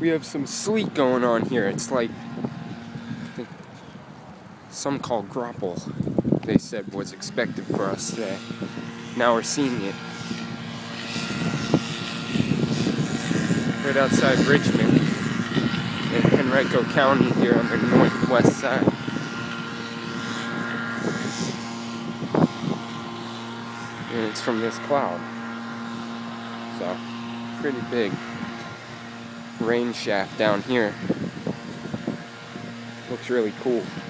have some sleet going on here. It's like, I think, some called Graupel, they said was expected for us today. Now we're seeing it. Right outside Richmond in Henrico County here on the northwest side. And it's from this cloud. So, pretty big rain shaft down here. Looks really cool.